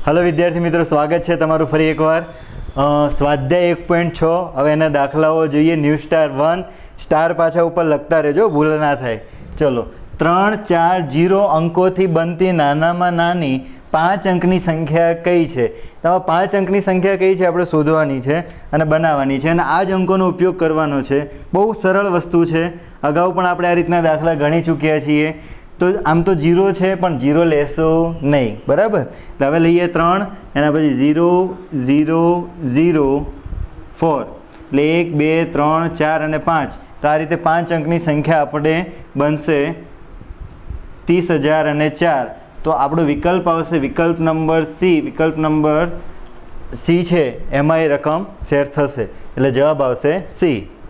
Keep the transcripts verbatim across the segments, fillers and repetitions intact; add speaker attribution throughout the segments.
Speaker 1: Hello विद्यार्थी मित्रों, स्वागत है तमारू फरी एक बार स्वाध्याय एक पॉइंट छ। हवे एना दाखलाओ जोईए। न्यू स्टार वन स्टार पाछा उपर लगता रहेजो, भूल ना थाय। चलो, त्रण चार जीरो अंकों थी बनती नानामां नानी पांच अंकनी संख्या कई है? तो पांच अंकनी संख्या कई है आपणे शोधवानी है अने बनाववानी है, अने आ ज अंकोनो उपयोग करवानो छे। बहु सरल वस्तु है। अगाऊ पण आपणे आ रीतना दाखला गणी चूक्या छीए। तो आम तो जीरो है पण जीरो लेशो नहीं, बराबर। तो हवे लईए त्रण, एना पछी जीरो जीरो जीरो फोर, एटले एक बे त्रण चार अने पांच। तो आ रीते पांच अंकनी संख्या आपणे बनशे तीस हज़ार अने चार। तो आपणो विकल्प आवशे विकल्प नंबर सी। विकल्प नंबर सी है एमां ए रकम सेट थशे, एटले जवाब आवशे सी।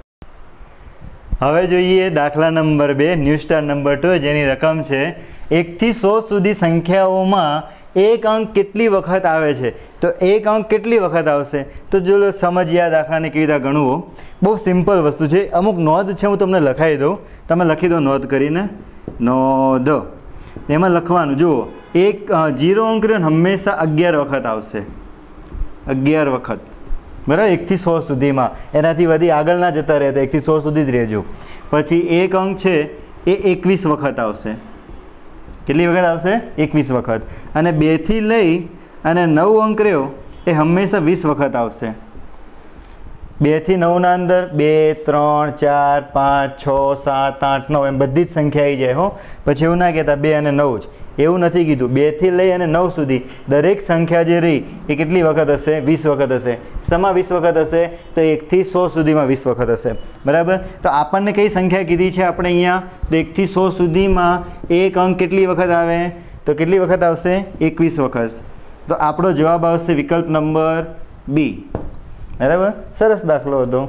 Speaker 1: हवे जोईए दाखला नंबर बे, न्यू स्टार नंबर टू, जेनी रकम है एक थी सौ सुधी संख्याओं में एक अंक केटली वखत आवे छे। तो एक अंक केटली वखत आवशे? तो जो समझिए आ दाखला ने केवी रीते गणवो। बहुत सिंपल वस्तु है। अमुक नोंध है, हूँ तमने लखाई दऊँ, तमे लखी दो नोंध करीने। नोंध एमां लखवानुं, जुओ एक जीरो अंक हमेशा अगियार वखत आवशे। अगियार वखत, बराबर। एक थी सौ सुधी में एनाथी वधी आगळ ना जता रहता, एक थी सौ सुधी ज रहेजो। पछी एक अंक है ए एकवीस वखत आवशे। केटली वखत आवशे? एकवीस वखत। अने बे थी लई अने नव अंक रह्यो ए हमेशा वीस वखत आवशे। बे थी नव ना अंदर बे त्रण चार पांच छ सात आठ नव एम बधी ज संख्या आई जाए हो। पछी एवुं ना कहेता बे अने नव ज, एवं नहीं कीधुं। बे थी लई अने नव सुधी दरेक संख्या जे रही ए केटली वखत हशे? वीस वखत हशे। शमा वीस वखत हशे? तो एक थी सौ सुधी में वीस वखत हशे, बराबर। तो आपने कई संख्या कीधी है आपणे अहींया? तो एक थी सौ सुधी में एक अंक केटली वखत आवे? तो केटली वखत आवशे? एकवीस वखत। तो आपणो जवाब आवशे विकल्प नंबर बी, बराबर। सरस दाखलो हतो।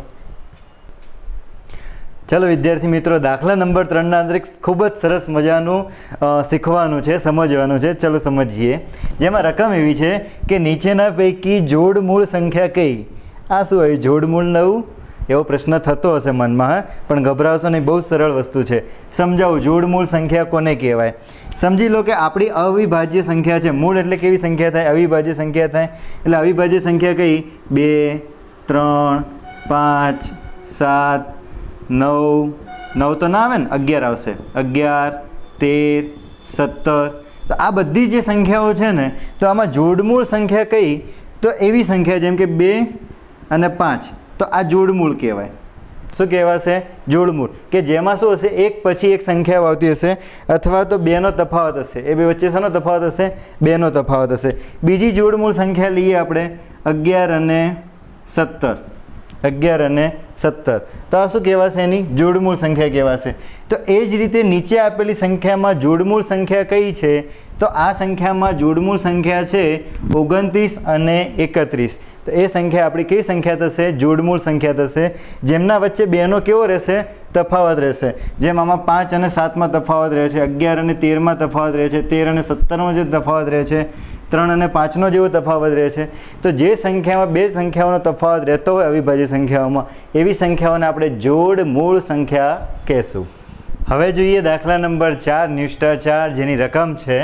Speaker 1: चलो विद्यार्थी मित्रों, दाखला नंबर त्रणना अंदर खूब ज सरस मजानुं शीखवानुं छे, समजवानुं छे। चलो समझीए। जेमां रकम एवी छे कि नीचेना पैकी जोड़मूळ संख्या कई? आ शुं हवे? जोड़मूळ नव एवो प्रश्न थतो हशे मनमा, पण गभराशो नहीं, बहुत सरल वस्तु है। समझावुं, जोड़मूळ संख्या कोने कहेवाय? समझी लो कि आपणी अविभाज्य संख्या है। मूळ एटले केवी संख्या थाय? अविभाज्य संख्या थाय। एटले अविभाज्य संख्या कई? बे त्रण पांच सात नौ, नौ तो ना आवे ने, अगियार आवशे। अगियार तेर सत्तर। तो आ बधी जे संख्याओ छे ने, तो आमां जोड़मूळ संख्या कई? तो एवी संख्या जेम के बे अने पांच, तो आ जोड़मूळ कहेवाय। शुं कहेवाशे? जोड़मूळ। के जेमां शुं हशे? एक पछी एक संख्या आवती हशे, अथवा तो बे नो तफावत हशे। ए बे वच्चे शानो तफावत हशे? बे नो तफावत हशे। बीजी जोड़मूळ संख्या लीए आपणे, अगियार अने सत्तर। अगियार अने सत्तर। तो आ शुं कहेवाशे? एनी जोड़मूळ संख्या कहेवाशे। तो ए ज रीते नीचे आपेली संख्या में जोड़मूळ संख्या कई छे? तो आ संख्या में जोड़मूळ संख्या छे ओगणतीस अने एकत्रीस। तो ए संख्या आपणी कई संख्या थशे? जोड़मूळ संख्या थशे, जेमना वच्चे बेनो केवो रहेशे? तफावत रहेशे। जेम आमां पांच अने सात में तफावत रहे छे, अगियार अने तेर में तफावत रहे छे, तेर अने सत्तर में जे तफावत रहे छे, त्रण अने पांच नो जेवो तफावत रहे छे। तो जे संख्या में बे संख्याओनो तफावत रहतो होय अविभाज्य संख्याओमां, एवी संख्याओने आपणे जोड़मूळ संख्या कहेशुं। हवे जोईए दाखला नंबर चार, न्यू स्टार चार, जेनी रकम है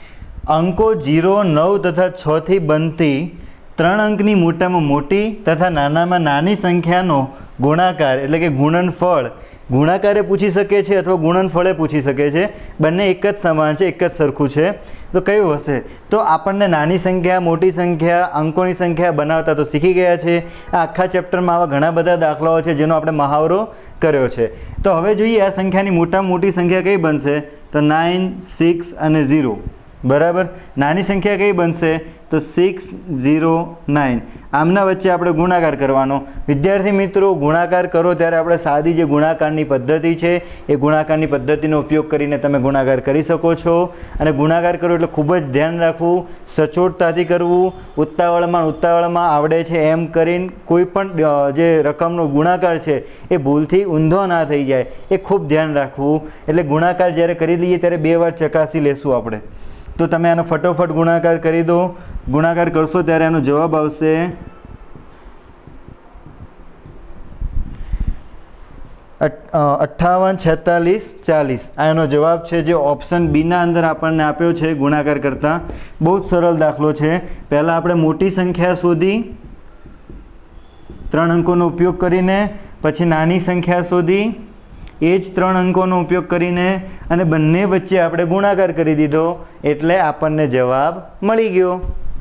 Speaker 1: अंको जीरो नौ तथा छ थी बनती त्रण अंकनी मोटामां मोटी तथा नानामां नानी संख्यानो गुणाकार एटले के गुणनफळ गुणाकारे पूछी शके छे अथवा गुणनफळे पूछी शके छे। बंने एक ज समान छे, एक ज सरखुं छे। तो कयुं हशे? तो आपणने नानी संख्या, मोटी संख्या, अंकोनी संख्या बनावता तो शीखी गया छे। आ आखा चेप्टरमां आवा घणा बधा दाखलाओ छे जेनो आपणे महावरो कर्यो छे। तो हवे जोईए आ संख्यानी मोटामां मोटी संख्या कई बनशे? तो नाइन सिक्स अने जीरो, बराबर। नानी संख्या कई बनशे? तो सिक्स जीरो नाइन। आमना वच्चे आपणे गुणाकार करवानो। विद्यार्थी मित्रों, गुणाकार करो त्यारे आपणे सादी जे गुणाकारनी पद्धति छे ए गुणाकारनी पद्धतिनो उपयोग करीने तमे गुणाकार करी शको छो। अने गुणाकार करो एटले खूब ज ध्यान राखवुं, सचोटताथी करवुं। उतावळमां उतावळमां आवडे छे एम करीने कोईपण जे रकमनो गुणाकार छे ए भूलथी ऊंधो ना थई जाय, ए खूब ध्यान राखवुं। एटले गुणाकार ज्यारे करी लईए त्यारे बे वार चकासी लेशुं आपणे। तो तमे आनो फटोफट गुणाकार करी दो। गुणाकार करशो त्यारे आनो जवाब आवशे અઠ્ઠાવન છેતાલીસ ચાલીસ આ એનો જવાબ છે, જે ઓપ્શન બીના અંદર આપણને આપ્યો છે ગુણાકાર કરતાં. બહુ જ સરળ દાખલો છે. પહેલાં આપણે મોટી સંખ્યા શોધી ત્રણ અંકોનો ઉપયોગ કરીને, પછી નાની સંખ્યા શોધી એ જ ત્રણ અંકોનો ઉપયોગ કરીને, અને બંને વચ્ચે આપણે ગુણાકાર કરી દીધો એટલે આપણને જવાબ મળી ગયો.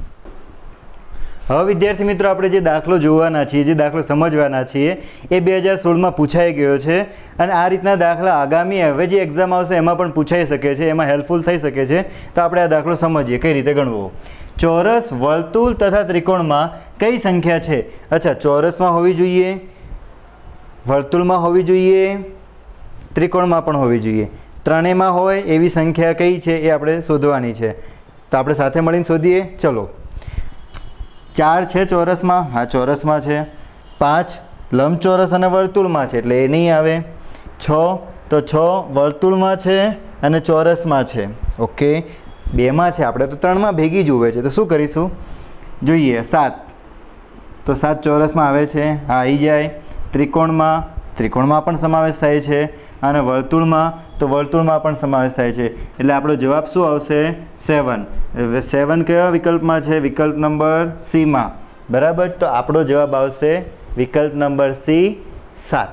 Speaker 1: હવે વિદ્યાર્થી મિત્રો આપણે જે દાખલો જોવાના છીએ, જે દાખલો સમજવાના છીએ એ બે હજાર સોળમાં પૂછાઈ ગયો છે, અને આ રીતના દાખલા આગામી હવે જે એક્ઝામ આવશે એમાં પણ પૂછાઈ શકે છે, એમાં હેલ્પફુલ થઈ શકે છે. તો આપણે આ દાખલો સમજીએ કઈ રીતે ગણવો. ચોરસ, વર્તુળ તથા ત્રિકોણમાં કઈ સંખ્યા છે? અચ્છા, ચોરસમાં હોવી જોઈએ, વર્તુળમાં હોવી જોઈએ, ત્રિકોણમાં પણ હોવી જોઈએ. ત્રણેયમાં હોય એવી સંખ્યા કઈ છે એ આપણે શોધવાની છે. તો આપણે સાથે મળીને શોધીએ. ચલો. ચાર છે ચોરસમાં, હા ચોરસમાં છે. પાંચ લંબચોરસ અને વર્તુળમાં છે એટલે એ નહીં આવે. છ તો છ વર્તુળમાં છે અને ચોરસમાં છે. ઓકે, બેમાં છે, આપણે તો ત્રણમાં ભેગી જોવે છે. તો શું કરીશું જોઈએ. સાત તો સાત ચોરસમાં આવે છે, હા આવી જાય. ત્રિકોણમાં, ત્રિકોણમાં પણ સમાવેશ થાય છે, અને વર્તુળમાં તો વર્તુળમાં પણ સમાવેશ થાય છે. એટલે આપણો જવાબ શું આવશે? સેવન. સેવન કયા વિકલ્પમાં છે? વિકલ્પ નંબર સીમાં. બરાબર. તો આપણો જવાબ આવશે વિકલ્પ નંબર સી, સાત.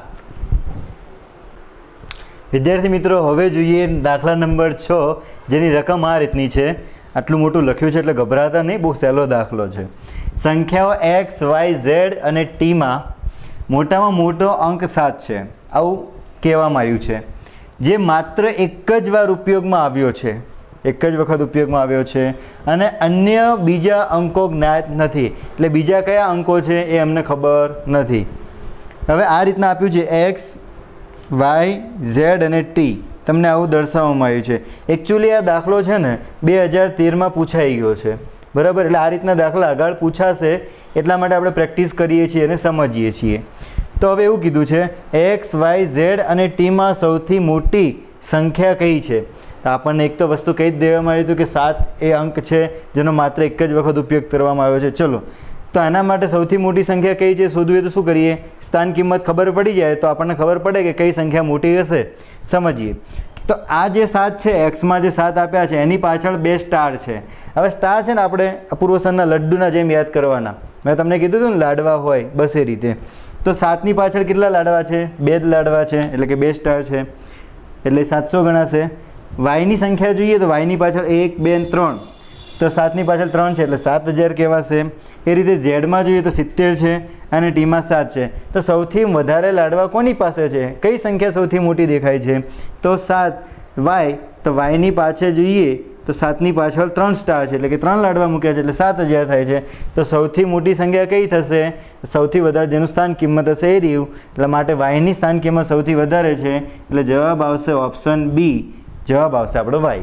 Speaker 1: વિદ્યાર્થી મિત્રો હવે જોઈએ દાખલા નંબર છ, જેની રકમ આ રીતની છે. આટલું મોટું લખ્યું છે એટલે ગભરાતા નહીં, બહુ સહેલો દાખલો છે. સંખ્યાઓ એક્સ, વાય, ઝેડ અને ટીમાં મોટામાં મોટો અંક સાત છે આવું કહેવામાં આવ્યું છે, જે માત્ર એક જ વાર ઉપયોગમાં આવ્યો છે, એક જ વખત ઉપયોગમાં આવ્યો છે, અને અન્ય બીજા અંકો જ્ઞાત નથી. એટલે બીજા કયા અંકો છે એ અમને ખબર નથી. હવે આ રીતના આપ્યું છે એક્સ, વાય, ઝેડ અને ટી, તમને આવું દર્શાવવામાં આવ્યું છે. એકચ્યુઅલી આ દાખલો છે ને બે હજાર તેરમાં પૂછાઈ ગયો છે. બરાબર. એટલે આ રીતના દાખલા આગળ પૂછાશે એટલા માટે આપણે પ્રેક્ટિસ કરીએ છીએ અને સમજીએ છીએ. તો હવે એવું કીધું છે એક્સ, વાય, ઝેડ અને ટીમાં સૌથી મોટી સંખ્યા કઈ છે? તો આપણને એક તો વસ્તુ કહી જ દેવામાં આવ્યું હતું કે સાત એ અંક છે જેનો માત્ર એક જ વખત ઉપયોગ કરવામાં આવ્યો છે. ચલો, તો આના માટે સૌથી મોટી સંખ્યા કઈ છે શોધવું તો શું કરીએ? સ્થાન કિંમત ખબર પડી જાય તો આપણને ખબર પડે કે કઈ સંખ્યા મોટી હશે. સમજીએ. તો આ જે સાત છે, એક્સમાં જે સાત આપ્યા છે એની પાછળ બે સ્ટાર છે. હવે સ્ટાર છે ને આપણે અપૂર્વસરના લડ્ડુના જેમ યાદ કરવાના. મેં તમને કીધું હતું ને લાડવા હોય, બસ એ રીતે. તો સાતની પાછળ કેટલા લાડવા છે? બે જ લાડવા છે, એટલે કે બે સ્ટાર છે, એટલે સાતસો ગણાશે. વાયની સંખ્યા જોઈએ તો વાયની પાછળ એક, બે ને ત્રણ, તો સાતની પાછળ ત્રણ છે એટલે સાત હજાર કહેવાશે. એ રીતે ઝેડમાં જોઈએ તો સિત્તેર છે અને ટીમાં સાત છે. તો સૌથી વધારે લાડવા કોની પાસે છે? કઈ સંખ્યા સૌથી મોટી દેખાય છે? તો સાત. વાય, તો વાયની પાછળ જોઈએ તો સાતની પાછળ ત્રણ સ્ટાર છે એટલે કે ત્રણ લાડવા મૂક્યા છે એટલે સાત હજાર થાય છે. તો સૌથી મોટી સંખ્યા કઈ થશે? સૌથી વધારે જેનું સ્થાન કિંમત હશે એ રહ્યું, એટલે માટે વાયની સ્થાન કિંમત સૌથી વધારે છે એટલે જવાબ આવશે ઓપ્શન બી. જવાબ આવશે આપણો વાય.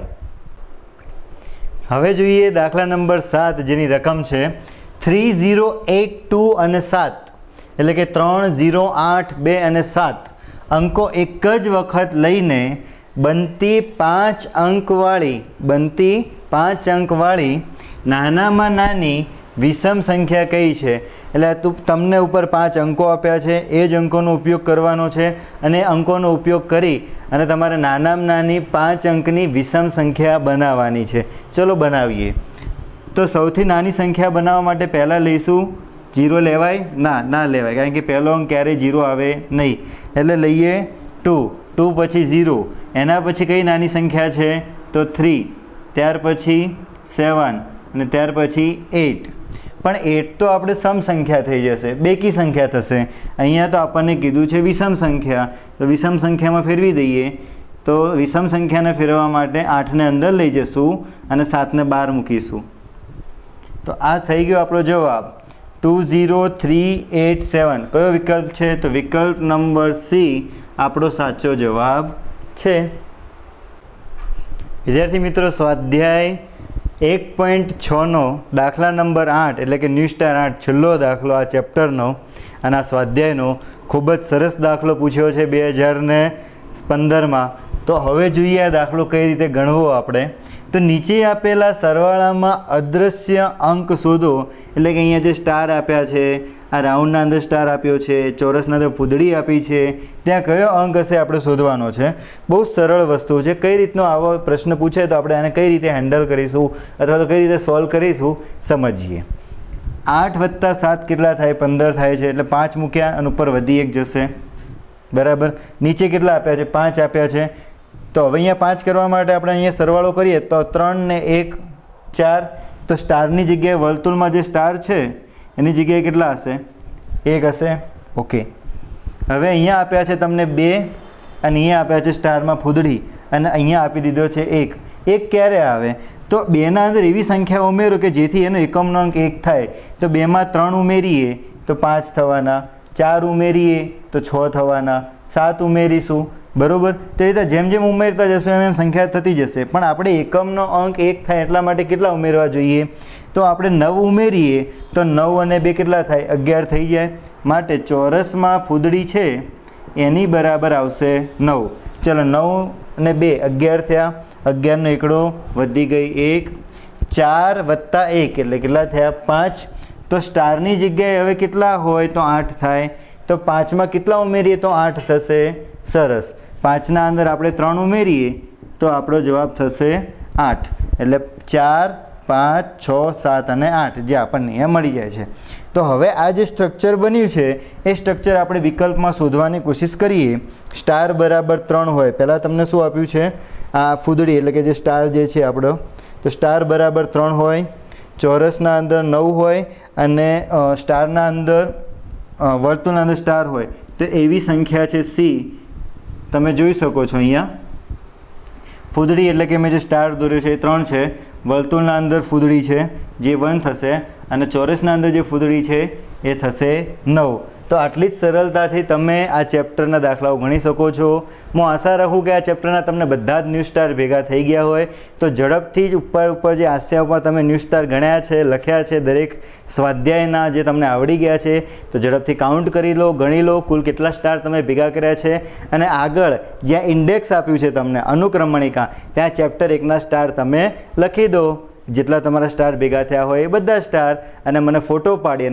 Speaker 1: હવે જોઈએ દાખલા નંબર સાત, જેની રકમ છે થ્રી ઝીરો એટ ટુ અને સાત, એટલે કે ત્રણ ઝીરો આઠ બે અને સાત અંકો એક જ વખત લઈને બનતી પાંચ અંકવાળી બનતી પાંચ અંકવાળી નાનામાં નાની વિષમ સંખ્યા કઈ છે? એટલે તું તમને ઉપર પાંચ અંકો આપ્યા છે, એ જ અંકોનો ઉપયોગ કરવાનો છે, અને અંકોનો ઉપયોગ કરી અને તમારે નાનામાં નાની પાંચ અંકની વિષમ સંખ્યા બનાવવાની છે. ચલો બનાવીએ. તો સૌથી નાની સંખ્યા બનાવવા માટે પહેલાં લઈશું જીરો. લેવાય? ના, ના લેવાય, કારણ કે પહેલો અંક ક્યારેય જીરો આવે નહીં. એટલે લઈએ ટુ. ટુ પછી ઝીરો, એના પછી કઈ નાની સંખ્યા છે? તો થ્રી, ત્યાર પછી સેવન અને ત્યાર પછી એટ. પણ એટ તો આપણે સમ સંખ્યા થઈ જશે, બેકી સંખ્યા થશે. અહીંયા તો આપણને કીધું છે વિષમ સંખ્યા, તો વિષમ સંખ્યામાં ફેરવી દઈએ. તો વિષમ સંખ્યાને ફેરવવા માટે આઠને અંદર લઈ જઈશું અને સાતને બહાર મૂકીશું. તો આ થઈ ગયો આપણો જવાબ two zero three eight seven. કયો વિકલ્પ છે? તો વિકલ્પ નંબર સી આપણો સાચો જવાબ છે. વિદ્યાર્થી મિત્રો, સ્વાધ્યાય એક પોઈન્ટ છનો દાખલા નંબર આઠ એટલે કે ન્યૂ સ્ટાર આઠ છેલ્લો દાખલો આ ચેપ્ટરનો અને આ સ્વાધ્યાયનો ખૂબ જ સરસ દાખલો પૂછ્યો છે બે હજાર ને પંદરમાં. તો હવે જોઈએ આ દાખલો કઈ રીતે ગણવો આપણે. તો નીચે આપેલા સરવાળામાં અદૃશ્ય અંક શોધો, એટલે કે અહીંયા જે સ્ટાર આપ્યા છે, આ રાઉન્ડના અંદર સ્ટાર આપ્યો છે, ચોરસના અંદર ફૂદડી આપી છે, ત્યાં કયો અંક હશે આપણે શોધવાનો છે. બહુ સરળ વસ્તુ છે. કઈ રીતનો આવો પ્રશ્ન પૂછે તો આપણે આને કઈ રીતે હેન્ડલ કરીશું અથવા તો કઈ રીતે સોલ્વ કરીશું સમજીએ. આઠ વત્તા સાત કેટલા થાય? પંદર થાય છે. એટલે પાંચ મૂક્યા અને ઉપર વધી એક જશે. બરાબર. નીચે કેટલા આપ્યા છે? પાંચ આપ્યા છે. તો હવે અહીંયા પાંચ કરવા માટે આપણે અહીંયા સરવાળો કરીએ તો ત્રણ ને એક ચાર. તો સ્ટારની જગ્યાએ વર્તુળમાં જે સ્ટાર છે એની જગ્યાએ કેટલા હશે? એક હશે. ઓકે. હવે અહીંયા આપ્યા છે તમને બે અને અહીંયા આપ્યા છે સ્ટારમાં ફૂદડી અને અહીંયા આપી દીધો છે એક. એક ક્યારે આવે? તો બેના અંદર એવી સંખ્યા ઉમેરો કે જેથી એનો એકમનો અંક એક થાય. તો બેમાં ત્રણ ઉમેરીએ તો પાંચ થવાના, ચાર ઉમેરીએ તો છ થવાના, સાત ઉમેરીશું. બરાબર. તો એ રીતે જેમ જેમ ઉમેરતા જશો એમ એમ સંખ્યા થતી જશે. પણ આપણે એકમનો અંક એક થાય એટલા માટે કેટલા ઉમેરવા જોઈએ? તો આપણે નવ ઉમેરીએ તો નવ અને બે કેટલા થાય? અગિયાર થઈ જાય. માટે ચોરસમાં ફૂદડી છે એની બરાબર આવશે નવ. ચલો, નવ અને બે અગિયાર થયા. અગિયારનો એકડો વધી ગઈ એક. ચાર વત્તા એક એટલે કેટલા થયા? પાંચ. તો સ્ટારની જગ્યાએ હવે કેટલા હોય તો આઠ થાય. તો પાંચમાં કેટલા ઉમેરીએ તો આઠ થશે. સરસ. પાંચના અંદર આપણે ત્રણ ઉમેરીએ તો આપણો જવાબ થશે આઠ. એટલે ચાર, પાંચ, છ, સાત અને આઠ જે આપણને અહીંયા મળી જાય છે. તો હવે આ જે સ્ટ્રક્ચર બન્યું છે એ સ્ટ્રક્ચર આપણે વિકલ્પમાં શોધવાની કોશિશ કરીએ. સ્ટાર બરાબર ત્રણ હોય. પહેલાં તમને શું આપ્યું છે? આ ફૂદડી એટલે કે જે સ્ટાર જે છે આપણો, તો સ્ટાર બરાબર ત્રણ હોય, ચોરસના અંદર નવ હોય અને સ્ટારના અંદર વર્તુળના અંદર સ્ટાર હોય. તો એવી સંખ્યા છે સી. તમે જોઈ શકો છો અહીંયા ફૂદડી એટલે કે મેં જે સ્ટાર દોર્યો છે એ ત્રણ છે, વર્તુળના અંદર ફૂદડી છે જે વન થશે અને ચોરસના અંદર જે ફૂદડી છે એ થશે નવ. તો આટલી જ સરળતાથી તમે આ ચેપ્ટરના દાખલાઓ ગણી શકો છો. હું આશા રાખું કે આ ચેપ્ટરના તમને બધા જ ન્યૂ સ્ટાર ભેગા થઈ ગયા હોય. તો ઝડપથી જ ઉપર ઉપર જે આસ્યા ઉપર તમે ન્યૂ સ્ટાર ગણ્યા છે, લખ્યા છે, દરેક સ્વાધ્યાયના જે તમને આવડી ગયા છે તો ઝડપથી કાઉન્ટ કરી લો, ગણી લો કુલ કેટલા સ્ટાર તમે ભેગા કર્યા છે. અને આગળ જ્યાં ઇન્ડેક્સ આપ્યું છે તમને અનુક્રમણિકા, ત્યાં ચેપ્ટર એકના સ્ટાર તમે લખી દો. જેટલા તમારા સ્ટાર ભેગા થયા હોય એ બધા સ્ટાર અને મને ફોટો પાડી અને